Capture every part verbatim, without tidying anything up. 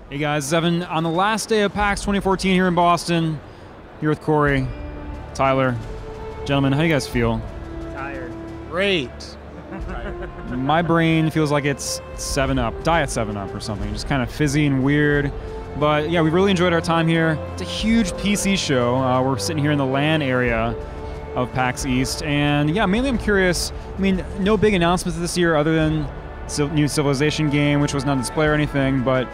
Hey guys, Evan. On the last day of PAX twenty fourteen here in Boston, here with Corey, Tyler. Gentlemen, how you guys feel? Tired. Great. My brain feels like it's seven up, Diet seven up or something, just kind of fizzy and weird. But yeah, we really enjoyed our time here. It's a huge P C show. Uh, we're sitting here in the LAN area of PAX East, and yeah, mainly I'm curious, I mean, no big announcements this year other than the new Civilization game, which was not on display or anything, but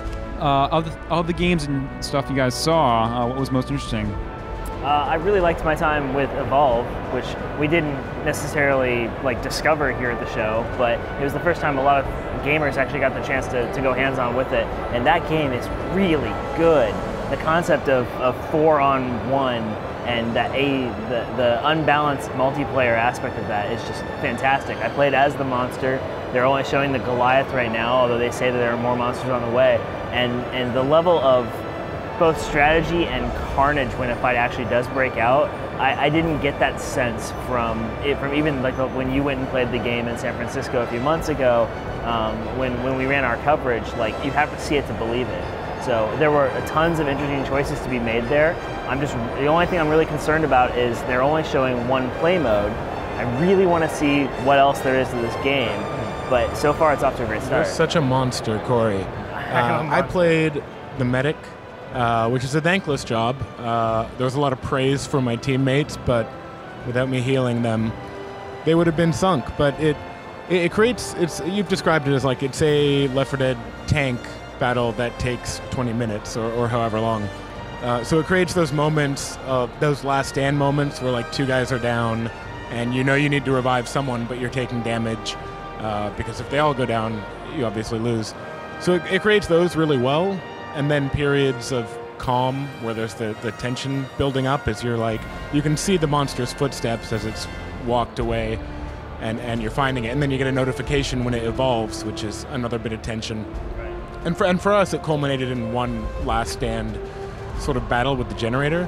uh, of, the, of the games and stuff you guys saw, uh, what was most interesting? Uh, I really liked my time with Evolve, which we didn't necessarily like discover here at the show, but it was the first time a lot of gamers actually got the chance to, to go hands-on with it, and that game is really good. The concept of, of four on one and that a the, the unbalanced multiplayer aspect of that is just fantastic. I played as the monster. They're only showing the Goliath right now, although they say that there are more monsters on the way, and and the level of both strategy and carnage when a fight actually does break out, I, I didn't get that sense from it from even like when you went and played the game in San Francisco a few months ago. Um, when when we ran our coverage, like you have to see it to believe it. So there were tons of interesting choices to be made there. I'm just the only thing I'm really concerned about is they're only showing one play mode. I really want to see what else there is to this game, but so far it's off to a great start. You're such a monster, Corey. Uh, I played the medic. Uh, which is a thankless job. Uh, there was a lot of praise from my teammates, but without me healing them, they would have been sunk. But it, it, it creates, it's you've described it as like it's a Left four Dead tank battle that takes twenty minutes or, or however long. Uh, so it creates those moments, of those last stand moments where like two guys are down and you know you need to revive someone, but you're taking damage uh, because if they all go down, you obviously lose. So it, it creates those really well. And then periods of calm where there's the, the tension building up as you're like, you can see the monster's footsteps as it's walked away and, and you're finding it. And then you get a notification when it evolves, which is another bit of tension. Right. And for, and for us, it culminated in one last stand sort of battle with the generator.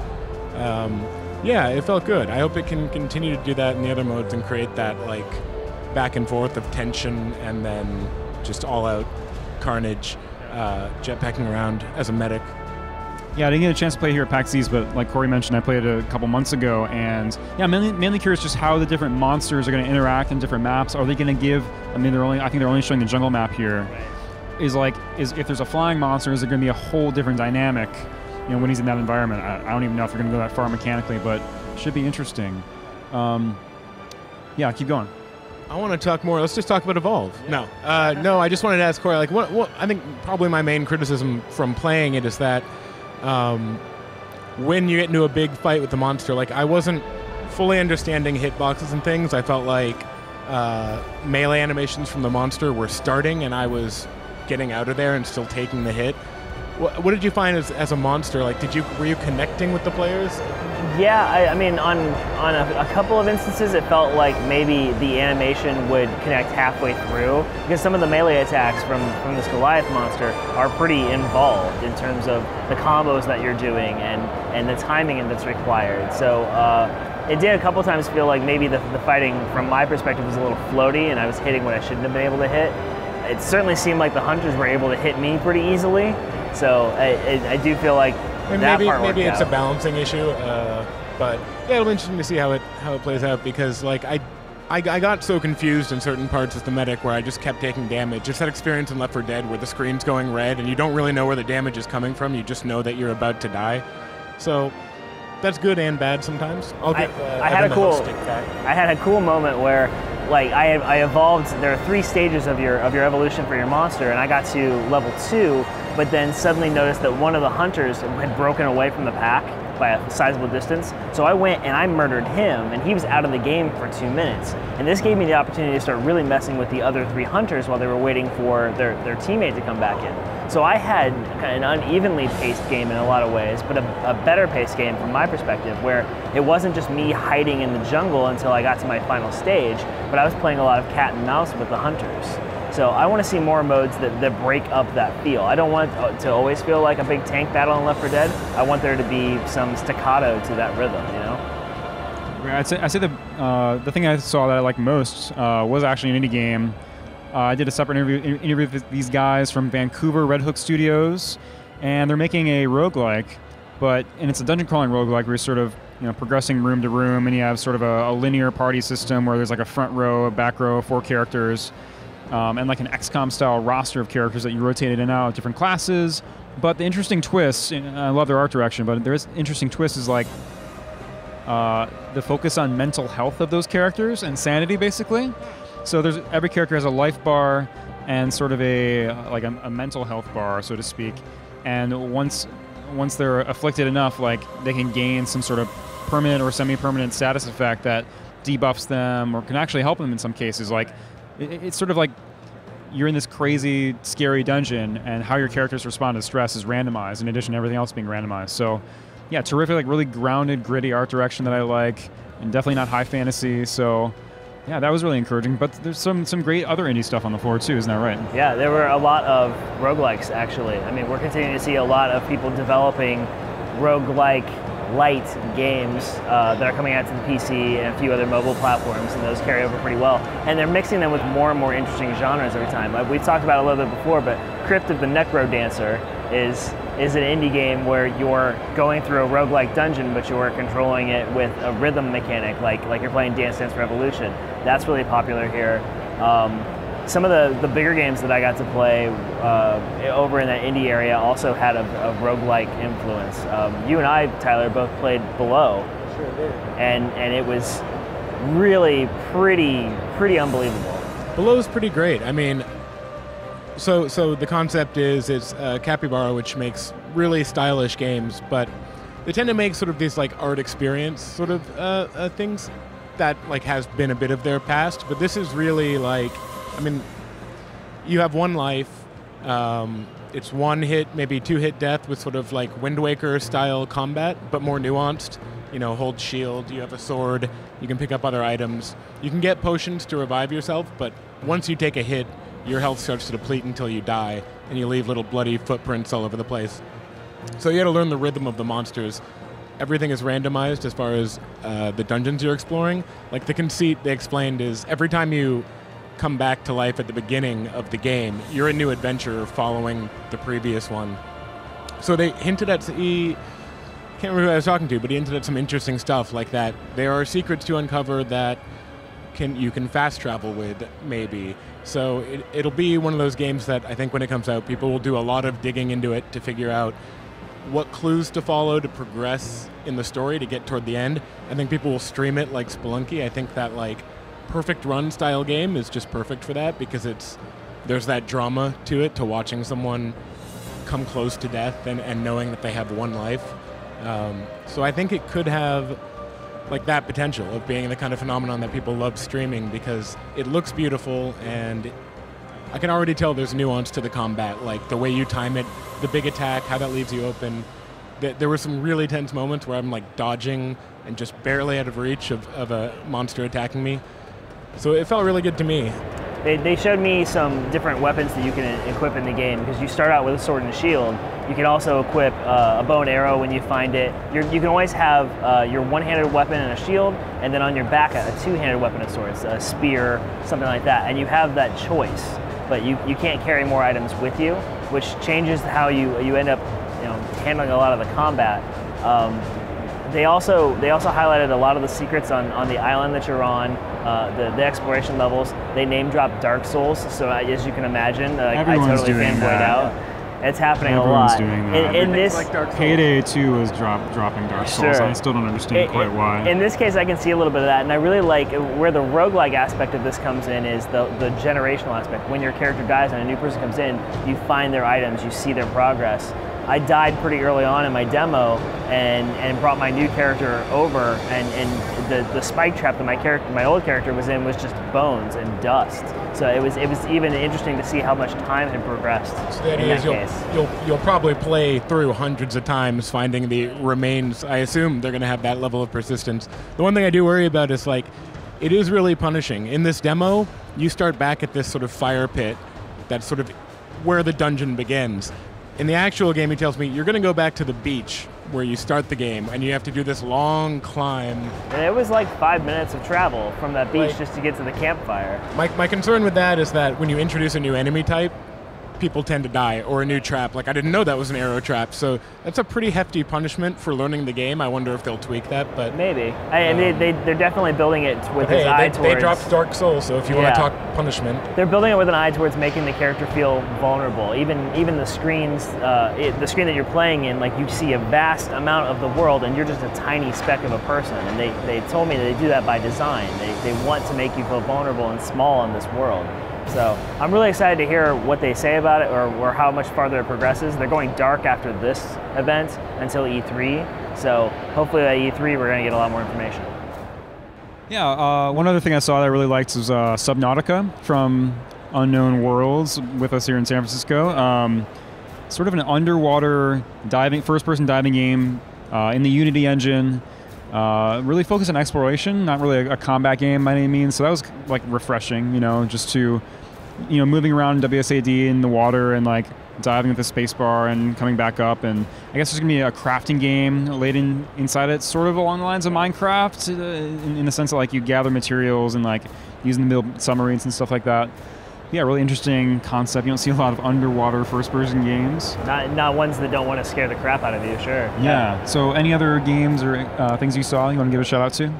Um, yeah, it felt good. I hope it can continue to do that in the other modes and create that like back and forth of tension and then just all out carnage. Uh, jetpacking around as a medic. Yeah, I didn't get a chance to play here at PAX East, but like Corey mentioned, I played it a couple months ago, and yeah, mainly, mainly curious just how the different monsters are going to interact in different maps. Are they going to give? I mean, they're only. I think they're only showing the jungle map here. Right. Is like, is if there's a flying monster, is there going to be a whole different dynamic? You know, when he's in that environment, I, I don't even know if they're going to go that far mechanically, but it should be interesting. Um, yeah, keep going. I want to talk more. Let's just talk about Evolve. Yeah. No, uh, no. I just wanted to ask Corey. Like, what, what? I think probably my main criticism from playing it is that um, when you get into a big fight with the monster, like I wasn't fully understanding hitboxes and things. I felt like uh, melee animations from the monster were starting, and I was getting out of there and still taking the hit. What, what did you find as, as a monster? Like, did you were you connecting with the players? Yeah, I, I mean, on on a, a couple of instances, it felt like maybe the animation would connect halfway through, because some of the melee attacks from, from this Goliath monster are pretty involved in terms of the combos that you're doing and, and the timing that's required. So uh, it did a couple times feel like maybe the, the fighting, from my perspective, was a little floaty, and I was hitting what I shouldn't have been able to hit. It certainly seemed like the hunters were able to hit me pretty easily, so I, I, I do feel like And that maybe part maybe worked it's out. a balancing issue, uh, but yeah, it'll be interesting to see how it how it plays out, because like I, I I got so confused in certain parts as the medic where I just kept taking damage. Just that experience in Left four Dead where the screen's going red and you don't really know where the damage is coming from. You just know that you're about to die. So that's good and bad sometimes. I'll I, give, uh, I had Evan a the cool stick back. I had a cool moment where like I, I evolved. There are three stages of your of your evolution for your monster, and I got to level two, but then suddenly noticed that one of the hunters had broken away from the pack by a sizable distance. So I went and I murdered him, and he was out of the game for two minutes. And this gave me the opportunity to start really messing with the other three hunters while they were waiting for their, their teammate to come back in. So I had kind of an unevenly paced game in a lot of ways, but a, a better paced game from my perspective, where it wasn't just me hiding in the jungle until I got to my final stage, but I was playing a lot of cat and mouse with the hunters. So I want to see more modes that, that break up that feel. I don't want it to always feel like a big tank battle in Left four Dead. I want there to be some staccato to that rhythm, you know? I'd say, I'd say the, uh, the thing I saw that I liked most uh, was actually an indie game Uh, I did a separate interview, interview with these guys from Vancouver Red Hook Studios, and they're making a roguelike, but and it's a dungeon crawling roguelike where you're sort of you know progressing room to room, and you have sort of a, a linear party system where there's like a front row, a back row, four characters, um, and like an X COM style roster of characters that you rotate in and out of different classes. But the interesting twist, and I love their art direction, but there is interesting twist is like uh, the focus on mental health of those characters and sanity, basically. So there's every character has a life bar and sort of a like a, a mental health bar, so to speak. And once once they're afflicted enough, like they can gain some sort of permanent or semi-permanent status effect that debuffs them or can actually help them in some cases. Like it, it's sort of like you're in this crazy, scary dungeon, and how your characters respond to stress is randomized in addition to everything else being randomized. So, yeah, terrific, like really grounded, gritty art direction that I like, and definitely not high fantasy. So, yeah, that was really encouraging. But there's some some great other indie stuff on the floor too, isn't that right? Yeah, there were a lot of roguelikes actually. I mean, we're continuing to see a lot of people developing roguelike light games uh, that are coming out to the P C and a few other mobile platforms, and those carry over pretty well. And they're mixing them with more and more interesting genres every time. Like we've talked about it a little bit before, but Crypt of the Necrodancer is is an indie game where you're going through a roguelike dungeon, but you're controlling it with a rhythm mechanic, like like you're playing Dance Dance Revolution. That's really popular here. Um, Some of the, the bigger games that I got to play uh, over in that indie area also had a, a roguelike influence. Um, you and I, Tyler, both played Below. Sure did. And, and it was really pretty, pretty unbelievable. Below's pretty great. I mean, so so the concept is it's uh, Capybara, which makes really stylish games, but they tend to make sort of these like art experience sort of uh, uh, things that like has been a bit of their past. But this is really like, I mean, you have one life. Um, it's one hit, maybe two hit death with sort of like Wind Waker style combat, but more nuanced. You know, hold shield, you have a sword, you can pick up other items. You can get potions to revive yourself, but once you take a hit, your health starts to deplete until you die, and you leave little bloody footprints all over the place. So you got to learn the rhythm of the monsters. Everything is randomized as far as uh, the dungeons you're exploring. Like the conceit they explained is every time you come back to life at the beginning of the game, you're a new adventure following the previous one. So they hinted at, he, can't remember who I was talking to, but he hinted at some interesting stuff like that. There are secrets to uncover that can you can fast travel with, maybe. So it, it'll be one of those games that I think when it comes out, people will do a lot of digging into it to figure out what clues to follow to progress in the story to get toward the end. I think people will stream it like Spelunky. I think that like perfect run style game is just perfect for that because it's there's that drama to it, to watching someone come close to death and, and knowing that they have one life. Um, so I think it could have like that potential of being the kind of phenomenon that people love streaming because it looks beautiful, and I can already tell there's nuance to the combat, like the way you time it, the big attack, how that leaves you open. There were some really tense moments where I'm like dodging and just barely out of reach of, of a monster attacking me. So it felt really good to me. They, they showed me some different weapons that you can equip in the game because you start out with a sword and a shield. You can also equip uh, a bow and arrow when you find it. You're, you can always have uh, your one-handed weapon and a shield, and then on your back a two-handed weapon of sorts, a spear, something like that. And you have that choice, but you, you can't carry more items with you, which changes how you you end up you know handling a lot of the combat. Um, They also they also highlighted a lot of the secrets on, on the island that you're on, uh, the, the exploration levels. They name dropped Dark Souls, so as you can imagine, uh, I totally doing fanboyed that. out. It's happening Everyone's a lot. doing that. In, in this, like Dark Souls. Payday two is drop, dropping Dark Souls. Sure. I still don't understand It- quite it- why. In this case, I can see a little bit of that, and I really like where the roguelike aspect of this comes in is the, the generational aspect. When your character dies and a new person comes in, you find their items, you see their progress. I died pretty early on in my demo and, and brought my new character over, and, and the, the spike trap that my character, my old character was in was just bones and dust. So it was it was even interesting to see how much time had progressed So the in idea that is you'll, case. you'll you'll probably play through hundreds of times finding the remains. I assume they're going to have that level of persistence. The one thing I do worry about is like, it is really punishing. In this demo, you start back at this sort of fire pit, that's sort of where the dungeon begins. in the actual game, he tells me, you're going to go back to the beach where you start the game, and you have to do this long climb. And it was like five minutes of travel from that beach Like- just to get to the campfire. My, my concern with that is that when you introduce a new enemy type, people tend to die, or a new trap. Like, I didn't know that was an arrow trap, so that's a pretty hefty punishment for learning the game. I wonder if they'll tweak that, but... Maybe. I, and they, they, they're definitely building it with Hey, his eye they, towards... they dropped Dark Souls, so if you Yeah. want to talk punishment... They're building it with an eye towards making the character feel vulnerable. Even even the screens, uh, it, the screen that you're playing in, like you see a vast amount of the world, and you're just a tiny speck of a person. And they, they told me that they do that by design. They, they want to make you feel vulnerable and small in this world. So I'm really excited to hear what they say about it, or, or how much farther it progresses. They're going dark after this event until E three. So hopefully at E three we're going to get a lot more information. Yeah, uh, one other thing I saw that I really liked was uh, Subnautica from Unknown Worlds with us here in San Francisco. Um, sort of an underwater diving, first-person diving game uh, in the Unity engine. Uh, really focused on exploration, not really a, a combat game by any means. So that was like refreshing, you know, just to, you know, moving around W S A D in the water and like diving with the space bar and coming back up. And I guess there's gonna be a crafting game laid in inside it, sort of along the lines of Minecraft, uh, in, in the sense that like you gather materials and like using the build submarines and stuff like that. Yeah, really interesting concept. You don't see a lot of underwater first-person games. Not not ones that don't want to scare the crap out of you, sure. Yeah. So any other games or uh, things you saw you want to give a shout out to?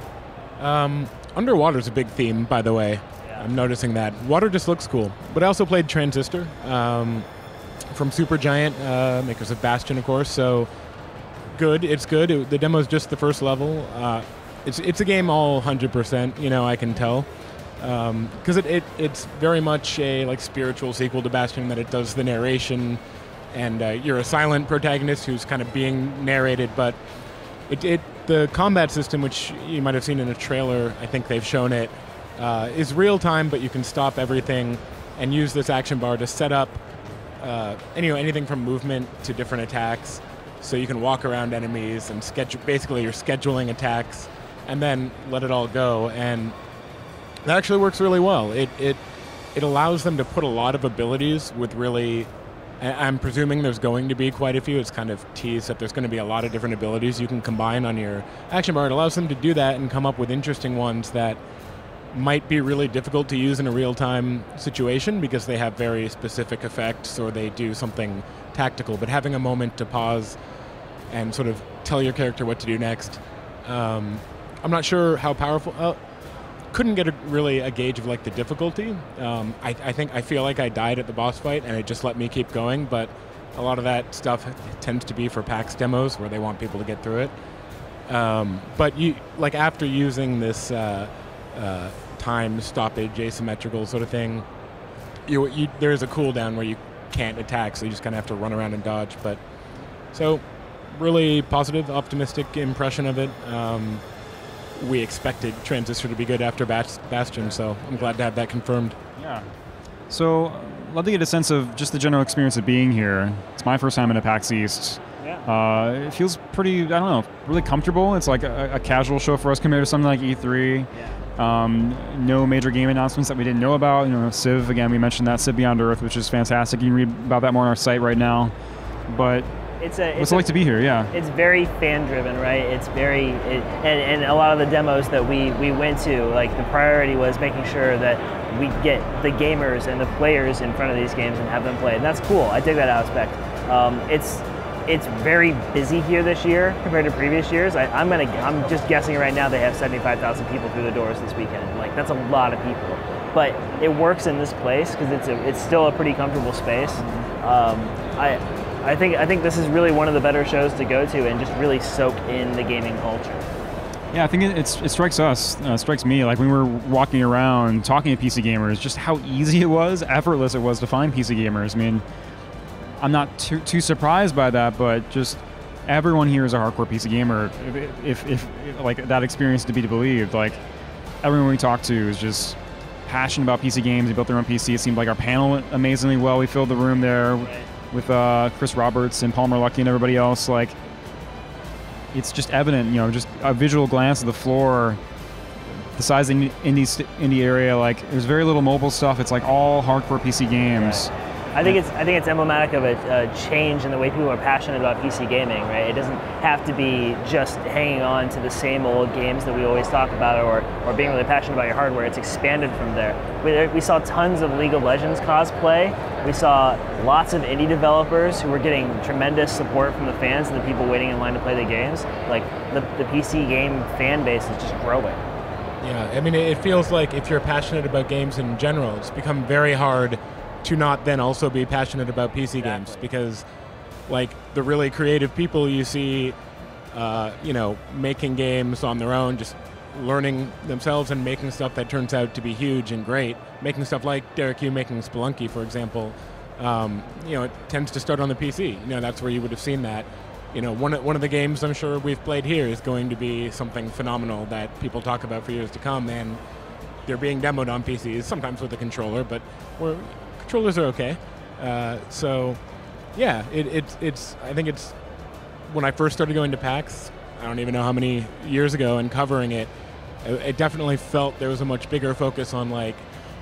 Um, underwater's a big theme, by the way. Yeah. I'm noticing that. Water just looks cool. But I also played Transistor um, from Supergiant, uh, makers of Bastion, of course. So good. It's good. It, the demo's just the first level. Uh, it's it's a game all one hundred percent. You know, I can tell. Because um, it, it it's very much a like spiritual sequel to Bastion, that it does the narration, and uh, you're a silent protagonist who's kind of being narrated, but it, it the combat system, which you might have seen in a trailer, I think they've shown it, uh, is real time, but you can stop everything and use this action bar to set up uh, any, you know, anything from movement to different attacks, so you can walk around enemies and schedule. Basically, you're scheduling attacks and then let it all go. And that actually works really well. It it it allows them to put a lot of abilities with really. I'm presuming there's going to be quite a few. It's kind of teased that there's going to be a lot of different abilities you can combine on your action bar. It allows them to do that and come up with interesting ones that might be really difficult to use in a real-time situation because they have very specific effects or they do something tactical. But having a moment to pause and sort of tell your character what to do next. Um, I'm not sure how powerful. Uh, couldn't get a, really a gauge of like the difficulty. Um, I, I think I feel like I died at the boss fight and it just let me keep going, but a lot of that stuff tends to be for PAX demos where they want people to get through it. Um, but you like after using this uh, uh, time stoppage asymmetrical sort of thing, you, you there is a cooldown where you can't attack, so you just kind of have to run around and dodge. But so really positive, optimistic impression of it. Um, we expected Transistor to be good after Bas- Bastion, so I'm glad to have that confirmed. Yeah. So, I'd love to get a sense of just the general experience of being here. It's my first time in a PAX East. Yeah. Uh, it feels pretty, I don't know, really comfortable. It's like a, a casual show for us compared to something like E three. Yeah. Um, no major game announcements that we didn't know about. You know, Civ, again, we mentioned that, Civ Beyond Earth, which is fantastic. You can read about that more on our site right now. But It's a, it's what's it a, like to be here? Yeah. It's very fan-driven, right? It's very, it, and, and a lot of the demos that we, we went to, like the priority was making sure that we get the gamers and the players in front of these games and have them play, and that's cool. I dig that aspect. Um, it's it's very busy here this year compared to previous years. I, I'm gonna, I'm just guessing right now they have seventy-five thousand people through the doors this weekend. Like that's a lot of people, but it works in this place because it's a, it's still a pretty comfortable space. Um, I. I think I think this is really one of the better shows to go to and just really soak in the gaming culture. Yeah, I think it, it's, it strikes us, uh, strikes me, like when we were walking around talking to P C gamers, just how easy it was, effortless it was to find P C gamers. I mean, I'm not too, too surprised by that, but just everyone here is a hardcore P C gamer. If, if, if like that experience to be believed, like everyone we talked to is just passionate about P C games. They built their own P C. It seemed like our panel went amazingly well. We filled the room there. Right. With uh, Chris Roberts and Palmer Luckey and everybody else. Like, it's just evident, you know, just a visual glance of the floor, the size of the indie, indie area, like, there's very little mobile stuff. It's like all hardcore P C games. Right. I think it's I think it's emblematic of a, a change in the way people are passionate about P C gaming, right? It doesn't have to be just hanging on to the same old games that we always talk about, or or being really passionate about your hardware. It's expanded from there. We, we saw tons of League of Legends cosplay. We saw lots of indie developers who were getting tremendous support from the fans and the people waiting in line to play the games. Like the the P C game fan base is just growing. Yeah, I mean, it feels like if you're passionate about games in general, it's become very hard to not then also be passionate about P C Exactly. games, because like the really creative people you see, uh, you know, making games on their own, just learning themselves and making stuff that turns out to be huge and great, making stuff like Derek Yu making Spelunky, for example, um, you know, it tends to start on the P C. You know, that's where you would have seen that. You know, one of, one of the games I'm sure we've played here is going to be something phenomenal that people talk about for years to come, and they're being demoed on P Cs, sometimes with a controller, but we're, controllers are okay. Uh, so, yeah, it, it's, it's, I think it's, when I first started going to PAX, I don't even know how many years ago, and covering it, it, it definitely felt there was a much bigger focus on, like,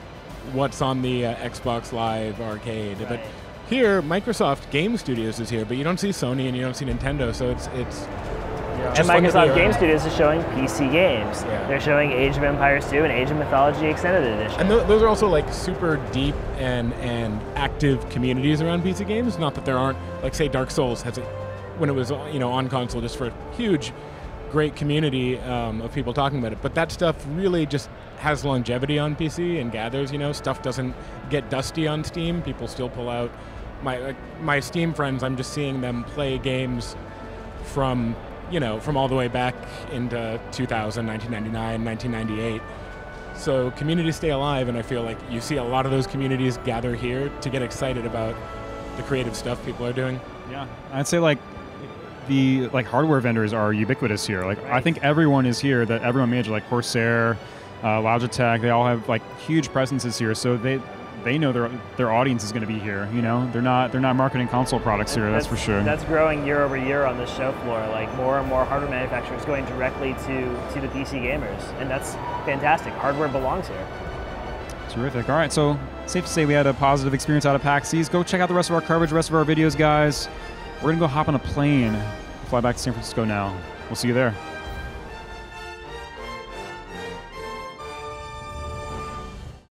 what's on the uh, Xbox Live Arcade. Right. But here, Microsoft Game Studios is here, but you don't see Sony and you don't see Nintendo, so it's it's. And just fun to be Microsoft around. Game Studios is showing P C games. Yeah. They're showing Age of Empires two and Age of Mythology Extended Edition. And th- those are also like super deep and and active communities around P C games. Not that there aren't, like say Dark Souls has a, when it was you know on console, just for a huge, great community um, of people talking about it. But that stuff really just has longevity on P C and gathers. You know, stuff doesn't get dusty on Steam. People still pull out. My like, my Steam friends, I'm just seeing them play games from you know from all the way back into two thousand, nineteen ninety-nine, nineteen ninety-eight. So communities stay alive, and I feel like you see a lot of those communities gather here to get excited about the creative stuff people are doing. Yeah, I'd say like the like hardware vendors are ubiquitous here. Like I think everyone is here that everyone major, like Corsair, uh, Logitech. They all have like huge presences here, so they they know their their audience is going to be here. You know, they're not they're not marketing console products here. That's, that's for sure. That's growing year over year on the show floor. Like more and more hardware manufacturers going directly to to the P C gamers, and that's fantastic. Hardware belongs here. Terrific. All right, so safe to say we had a positive experience out of PAX East. Go check out the rest of our coverage, the rest of our videos, guys. We're gonna go hop on a plane, fly back to San Francisco now. We'll see you there.